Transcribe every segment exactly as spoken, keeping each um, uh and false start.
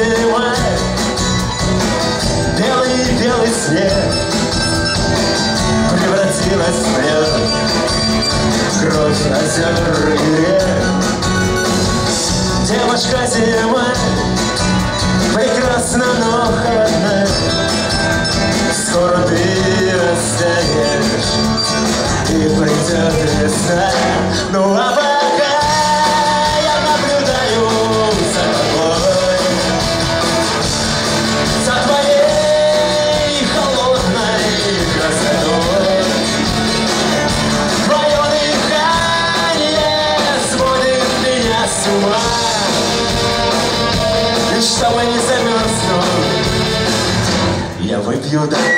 зима, белый-белый снег превратилась в лед, кровь озер и рек. Девушка зима прекрасна, но холодна, скоро ты растаешь, и придет весна. Ну а пока я наблюдаю за тобой, за твоей холодной красотой. Твое дыхание сводит меня с ума, и чтобы не замерзнуть, я выпью до дна.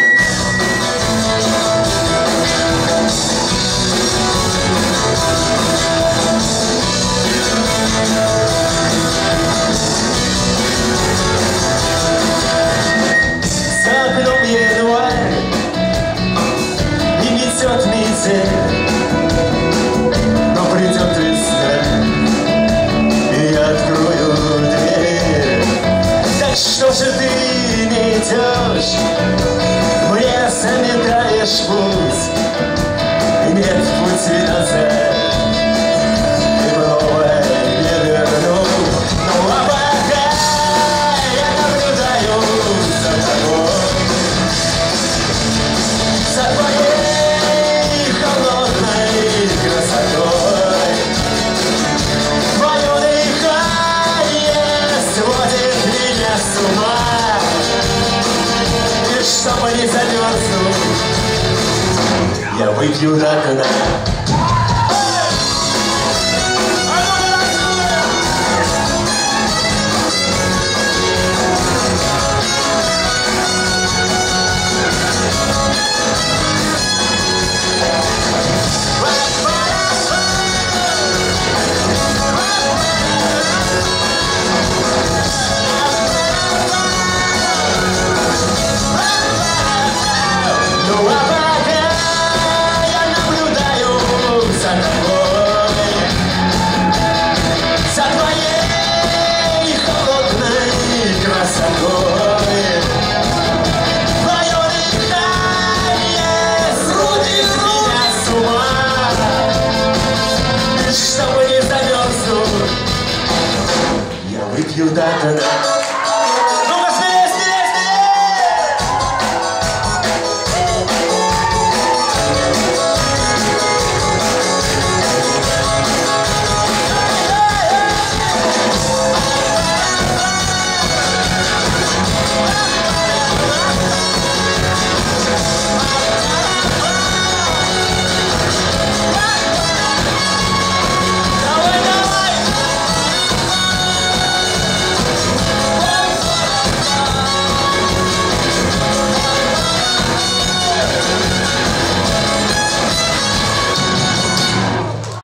За окном январь и метет метель, но придет весна, и я открою дверь. Так что же ты не идешь, мне заметаешь путь, и нет пути назад. Чтобы не замерзнуть, я выпью до дна. Чтобы не замерзнуть, я выпью до дна.